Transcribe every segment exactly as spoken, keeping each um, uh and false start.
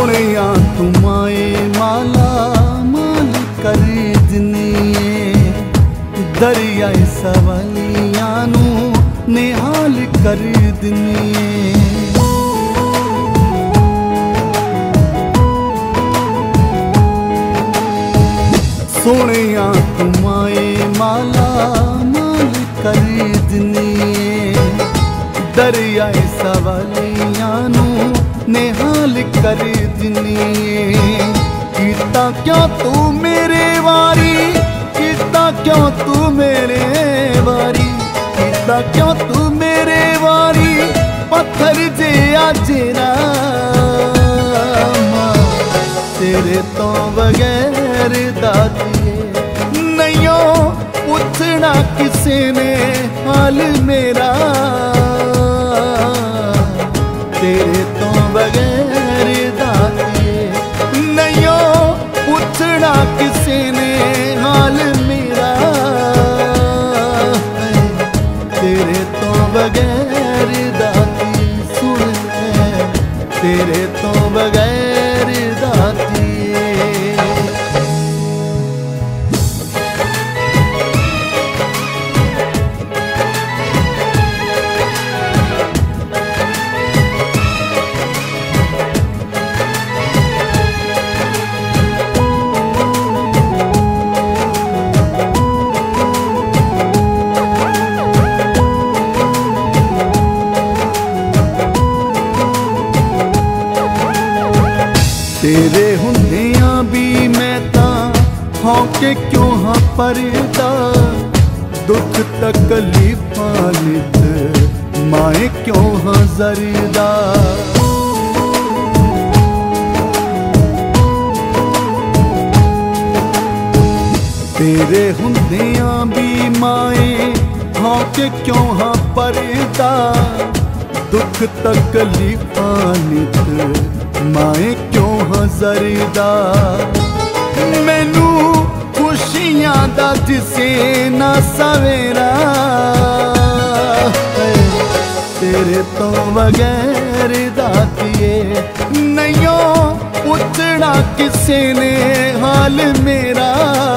सोने तू माए माला माल कर दिनिए, दरियाए सवलियां नू निहाल कर दिनिए। सोने तू माए माला माल कर दिनिए, दरियाए सवलियां नू निहाल कर दिनिए। कीता क्यों तू मेरे वारी, कीता क्यों तू मेरे वारी, कीता क्यों तू मेरे वारी, पत्थर जे अजेरा तेरे तो बगैर दातिए। नहीं पूछना किसी ने हाल मेरा, तेरे तो बगैर दातिए। नहीं पूछना किसी ने हाल मेरा, तेरे तो बगैर दातिए। सुन ले तेरे तो बगैर दातिए। तेरे हुंदियां भी मैं तां होके क्यों हाँ परदा, दुख तकलीफां नित माए क्यों हाँ जरदा। तेरे हुंदियां भी माए होके क्यों हाँ परदा, दुख तकलीफां नित माए क्यों हाँ जरदा। मैनू खुशियां दा जिसे ना सवेरा, तेरे तो बगैर दातिए। नहीं पूछना किसी ने हाल मेरा,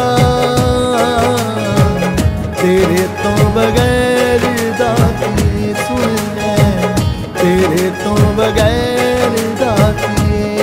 तेरे तो बगैर दातिए। सुन ले तेरे तो बगैर दातिए।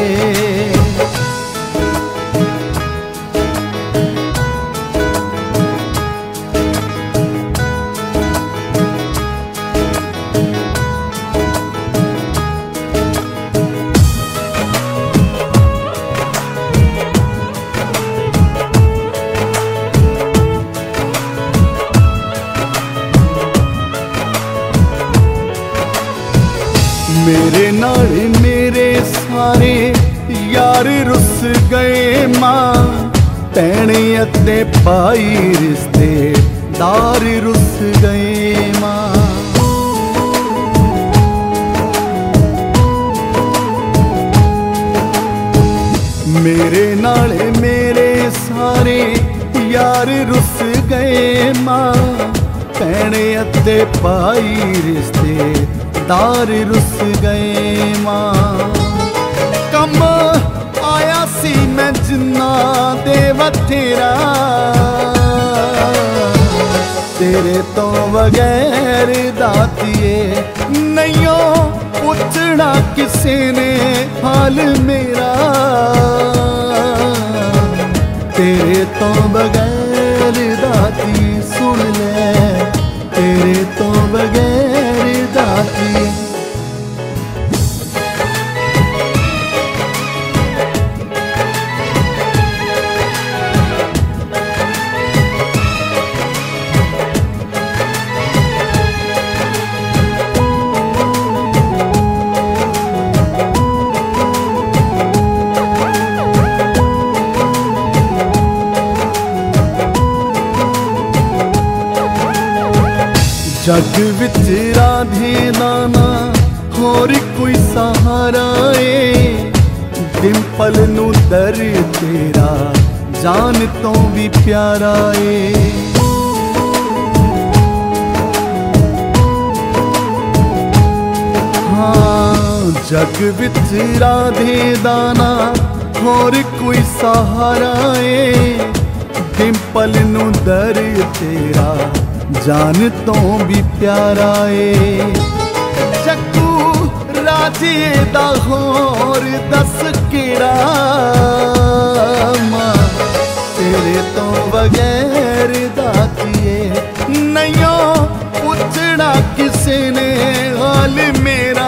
मेरे नाल मेरे सारे यार रुस गए मां, भैणे अते भाई रिश्तेदार रुस गए मां। मेरे नाल मेरे सारे यार रुस गए मां, भैणे अते भाई रिश्तेदार रुस गए मां। कम आया सी मैं जिन्ना दे बथेरा, तेरे तो बगैर दातिए। नहीं पूछना किसी ने हाल मेरा, तेरे तो बगैर दाती। सुन ले तेरे तो बगैर दाती। जग विच राधे नाना होर कोई सहारा ए, डिंपल नू दर तेरा जान तो भी प्यारा ए। हाँ जग विच राधे दाना होर कोई सहारा ए, डिंपल नू दर तेरा जान तो भी प्यारा ए। जग्गू राजे दा होर दस केड़ा मां तेरे तो बगैर दातिए नहीं पूछना किसी ने हाल मेरा,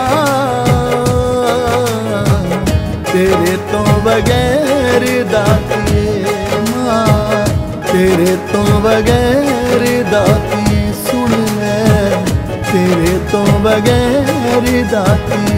तेरे तो बगैर दातिए मां तेरे तो बगैर दातिए सुन ले, तेरे तो बगैर दातिए।